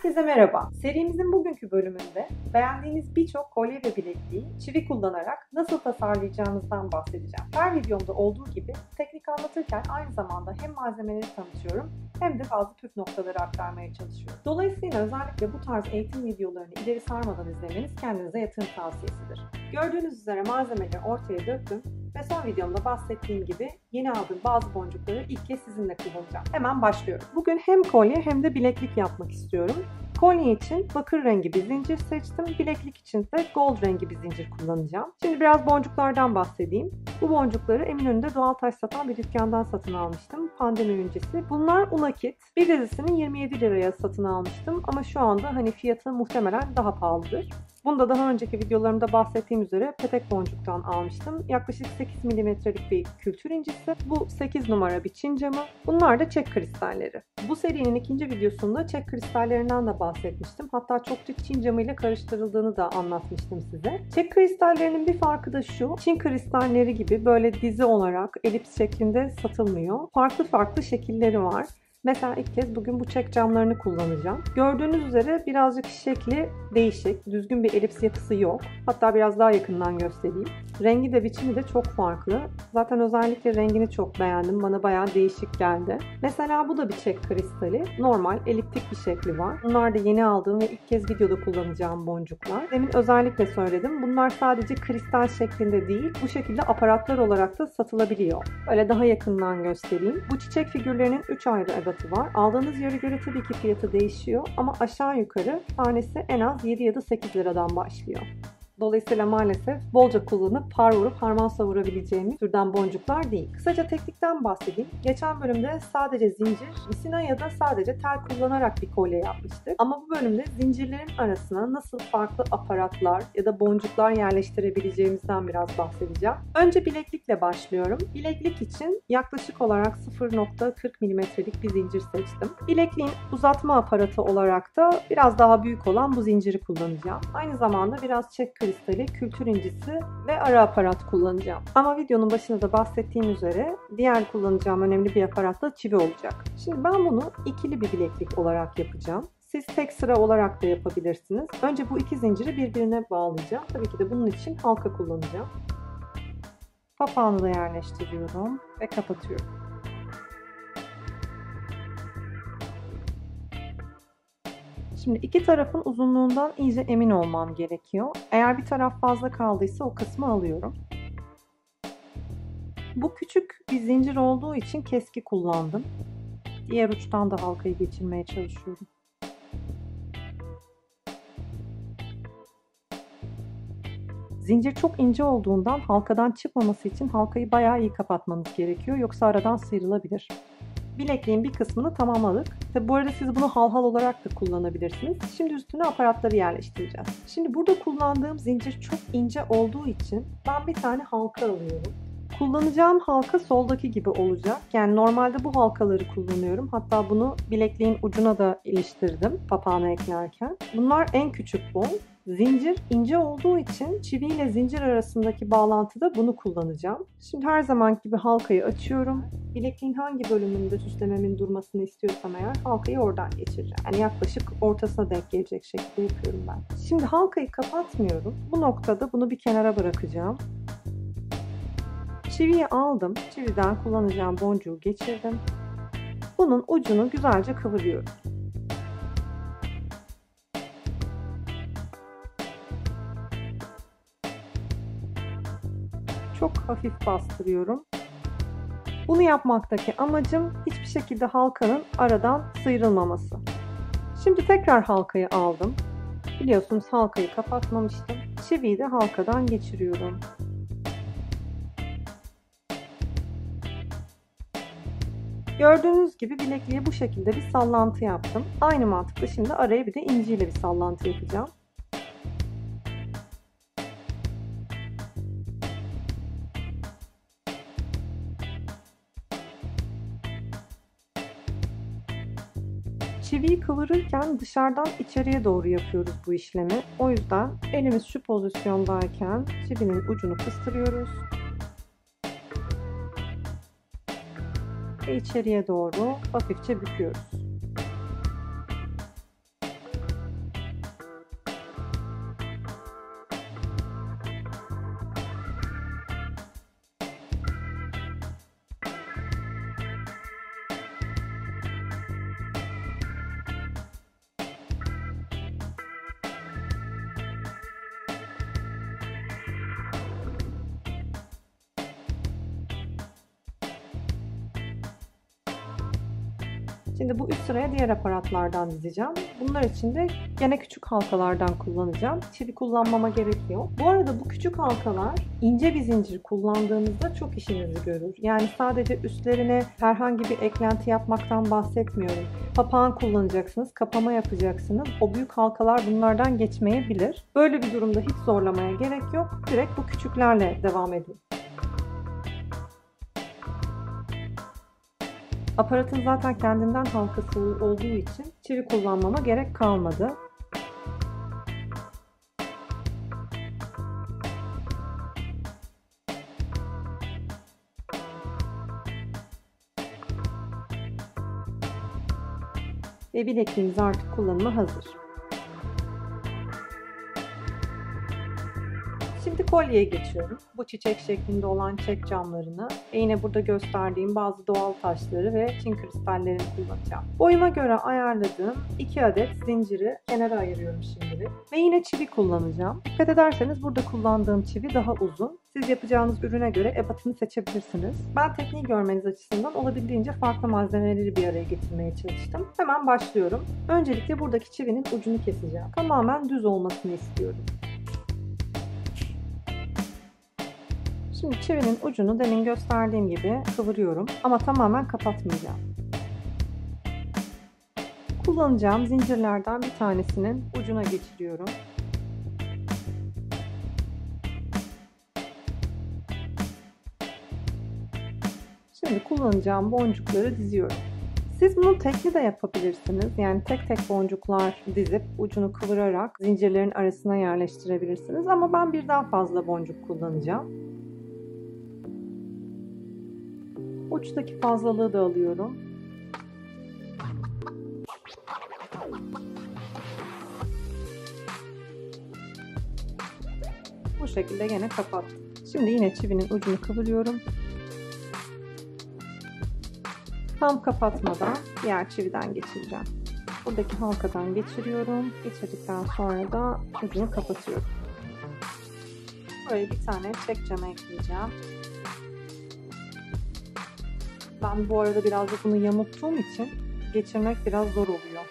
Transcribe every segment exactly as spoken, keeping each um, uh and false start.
Herkese merhaba. Serimizin bugünkü bölümünde beğendiğiniz birçok kolye ve bilekliği çivi kullanarak nasıl tasarlayacağınızdan bahsedeceğim. Her videomda olduğu gibi teknik anlatırken aynı zamanda hem malzemeleri tanıtıyorum hem de bazı püf noktaları aktarmaya çalışıyorum. Dolayısıyla özellikle bu tarz eğitim videolarını ileri sarmadan izlemeniz kendinize yatırım tavsiyesidir. Gördüğünüz üzere malzemeleri ortaya döktüm ve son videomda bahsettiğim gibi yeni aldığım bazı boncukları ilk kez sizinle kullanacağım. Hemen başlıyorum. Bugün hem kolye hem de bileklik yapmak istiyorum. Kolye için bakır rengi bir zincir seçtim. Bileklik için de gold rengi bir zincir kullanacağım. Şimdi biraz boncuklardan bahsedeyim. Bu boncukları Eminönü'nde doğal taş satan bir dükkandan satın almıştım pandemi öncesi. Bunlar unakit. Bir dizisini yirmi yedi liraya satın almıştım ama şu anda hani fiyatı muhtemelen daha pahalıdır. Bunu da daha önceki videolarımda bahsettiğim üzere petek boncuktan almıştım. Yaklaşık sekiz milimetrelik bir kültür incisi. Bu sekiz numara bir Çin camı. Bunlar da çek kristalleri. Bu serinin ikinci videosunda çek kristallerinden de bahsetmiştim. Hatta çokça Çin camı ile karıştırıldığını da anlatmıştım size. Çek kristallerinin bir farkı da şu. Çin kristalleri gibi böyle dizi olarak elips şeklinde satılmıyor. Farklı farklı şekilleri var. Mesela ilk kez bugün bu çek camlarını kullanacağım. Gördüğünüz üzere birazcık şekli değişik, düzgün bir elips yapısı yok. Hatta biraz daha yakından göstereyim. Rengi de biçimi de çok farklı. Zaten özellikle rengini çok beğendim. Bana bayağı değişik geldi. Mesela bu da bir çek kristali. Normal eliptik bir şekli var. Bunlar da yeni aldığım ve ilk kez videoda kullanacağım boncuklar. Demin özellikle söyledim. Bunlar sadece kristal şeklinde değil, bu şekilde aparatlar olarak da satılabiliyor. Böyle daha yakından göstereyim. Bu çiçek figürlerinin üç ayrı ebatı var. Aldığınız yere göre tabii ki fiyatı değişiyor ama aşağı yukarı tanesi en az yedi ya da sekiz liradan başlıyor. Dolayısıyla maalesef bolca kullanıp par vurup harman savurabileceğimiz türden boncuklar değil. Kısaca teknikten bahsedeyim. Geçen bölümde sadece zincir, misina ya da sadece tel kullanarak bir kolye yapmıştık. Ama bu bölümde zincirlerin arasına nasıl farklı aparatlar ya da boncuklar yerleştirebileceğimizden biraz bahsedeceğim. Önce bileklikle başlıyorum. Bileklik için yaklaşık olarak sıfır nokta kırk milimetrelik bir zincir seçtim. Bilekliğin uzatma aparatı olarak da biraz daha büyük olan bu zinciri kullanacağım. Aynı zamanda biraz çek kristali, kültür incisi ve ara aparat kullanacağım. Ama videonun başında da bahsettiğim üzere diğer kullanacağım önemli bir aparat da çivi olacak. Şimdi ben bunu ikili bir bileklik olarak yapacağım. Siz tek sıra olarak da yapabilirsiniz. Önce bu iki zinciri birbirine bağlayacağım. Tabii ki de bunun için halka kullanacağım. Papağanı da yerleştiriyorum ve kapatıyorum. Şimdi iki tarafın uzunluğundan iyice emin olmam gerekiyor. Eğer bir taraf fazla kaldıysa o kısmı alıyorum. Bu küçük bir zincir olduğu için keski kullandım. Diğer uçtan da halkayı geçirmeye çalışıyorum. Zincir çok ince olduğundan halkadan çıkmaması için halkayı bayağı iyi kapatmanız gerekiyor. Yoksa aradan sıyrılabilir. Bilekliğin bir kısmını tamamladık. Tabi bu arada siz bunu halhal olarak da kullanabilirsiniz. Şimdi üstüne aparatları yerleştireceğiz. Şimdi burada kullandığım zincir çok ince olduğu için ben bir tane halka alıyorum. Kullanacağım halka soldaki gibi olacak. Yani normalde bu halkaları kullanıyorum. Hatta bunu bilekliğin ucuna da iliştirdim papağanı eklerken. Bunlar en küçük boy. Zincir ince olduğu için çivi ile zincir arasındaki bağlantıda bunu kullanacağım. Şimdi her zaman gibi halkayı açıyorum. Bilekliğin hangi bölümünde süslememin durmasını istiyorsam eğer halkayı oradan geçireceğim. Yani yaklaşık ortasına denk gelecek şekilde yapıyorum ben. Şimdi halkayı kapatmıyorum. Bu noktada bunu bir kenara bırakacağım. Çiviyi aldım. Çividen kullanacağım boncuğu geçirdim. Bunun ucunu güzelce kıvırıyorum. Çok hafif bastırıyorum. Bunu yapmaktaki amacım hiçbir şekilde halkanın aradan sıyrılmaması. Şimdi tekrar halkayı aldım. Biliyorsunuz halkayı kapatmamıştım. Çiviyi de halkadan geçiriyorum. Gördüğünüz gibi bilekliğe bu şekilde bir sallantı yaptım. Aynı mantıkla şimdi araya bir de inciyle bir sallantı yapacağım. Çiviyi kıvırırken dışarıdan içeriye doğru yapıyoruz bu işlemi. O yüzden elimiz şu pozisyondayken çivinin ucunu kıstırıyoruz. Ve içeriye doğru hafifçe büküyoruz. Şimdi bu üst sıraya diğer aparatlardan dizeceğim. Bunlar için de gene küçük halkalardan kullanacağım. Çivi kullanmama gerek yok. Bu arada bu küçük halkalar ince bir zincir kullandığınızda çok işinizi görür. Yani sadece üstlerine herhangi bir eklenti yapmaktan bahsetmiyorum. Papağan kullanacaksınız, kapama yapacaksınız. O büyük halkalar bunlardan geçmeyebilir. Böyle bir durumda hiç zorlamaya gerek yok. Direkt bu küçüklerle devam edin. Aparatın zaten kendinden halkası olduğu için çivi kullanmama gerek kalmadı. Ve bilekliğimiz artık kullanıma hazır. Şimdi kolyeye geçiyorum. Bu çiçek şeklinde olan çek camlarını ve yine burada gösterdiğim bazı doğal taşları ve çin kristallerini kullanacağım. Boyuma göre ayarladığım iki adet zinciri kenara ayırıyorum şimdilik. Ve yine çivi kullanacağım. Dikkat ederseniz burada kullandığım çivi daha uzun. Siz yapacağınız ürüne göre ebatını seçebilirsiniz. Ben tekniği görmeniz açısından olabildiğince farklı malzemeleri bir araya getirmeye çalıştım. Hemen başlıyorum. Öncelikle buradaki çivinin ucunu keseceğim. Tamamen düz olmasını istiyorum. Şimdi çivinin ucunu demin gösterdiğim gibi kıvırıyorum ama tamamen kapatmayacağım. Kullanacağım zincirlerden bir tanesinin ucuna geçiriyorum. Şimdi kullanacağım boncukları diziyorum. Siz bunu tekli de yapabilirsiniz. Yani tek tek boncuklar dizip ucunu kıvırarak zincirlerin arasına yerleştirebilirsiniz. Ama ben birden fazla boncuk kullanacağım. Uçtaki fazlalığı da alıyorum. Bu şekilde gene kapattım. Şimdi yine çivinin ucunu kıvırıyorum. Tam kapatmadan diğer çividen geçireceğim. Buradaki halkadan geçiriyorum. Geçirdikten sonra da ucunu kapatıyorum. Böyle bir tane çek cam ekleyeceğim. Ben bu arada biraz da bunu yamulttuğum için geçirmek biraz zor oluyor.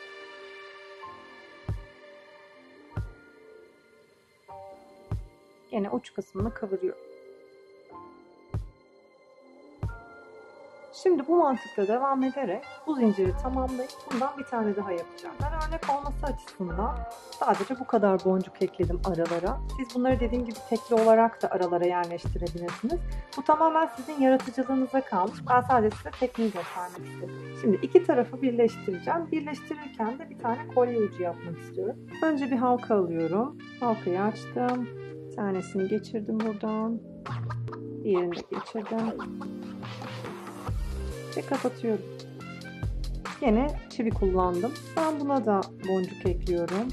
Yine uç kısmını kıvırıyorum. Şimdi bu mantıkla devam ederek bu zinciri tamamlayıp bundan bir tane daha yapacağım. Ben örnek olması açısından sadece bu kadar boncuk ekledim aralara. Siz bunları dediğim gibi tekli olarak da aralara yerleştirebilirsiniz. Bu tamamen sizin yaratıcılığınıza kalmış. Ben sadece size tekniği göstermek istedim. Şimdi iki tarafı birleştireceğim. Birleştirirken de bir tane kolye ucu yapmak istiyorum. Önce bir halka alıyorum. Halkayı açtım. Bir tanesini geçirdim buradan. Diğerini de geçirdim. Ve kapatıyorum. Yine çivi kullandım. Ben buna da boncuk ekliyorum.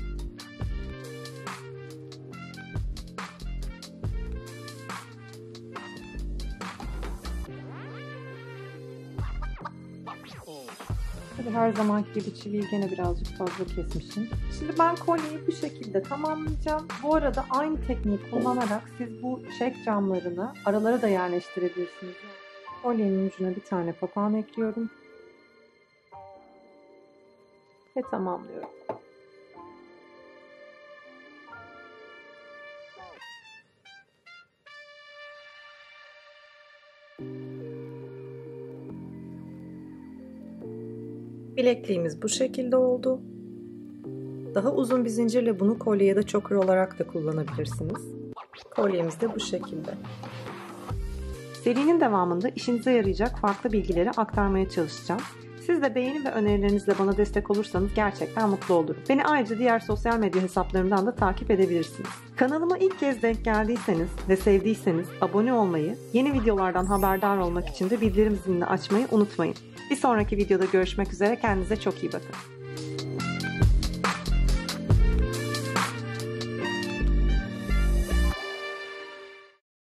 Tabii her zamanki gibi çiviyi gene birazcık fazla kesmişim. Şimdi ben kolyeyi bu şekilde tamamlayacağım. Bu arada aynı tekniği kullanarak siz bu çek camlarını aralara da yerleştirebilirsiniz. Kolyenin ucuna bir tane papağan ekliyorum. Ve tamamlıyorum. Bilekliğimiz bu şekilde oldu. Daha uzun bir zincirle bunu kolye ya da choker olarak da kullanabilirsiniz. Kolyemiz de bu şekilde. Serinin devamında işinize yarayacak farklı bilgileri aktarmaya çalışacağım. Siz de beğeni ve önerilerinizle bana destek olursanız gerçekten mutlu olurum. Beni ayrıca diğer sosyal medya hesaplarımdan da takip edebilirsiniz. Kanalıma ilk kez denk geldiyseniz ve sevdiyseniz abone olmayı, yeni videolardan haberdar olmak için de bildirim zilini açmayı unutmayın. Bir sonraki videoda görüşmek üzere, kendinize çok iyi bakın.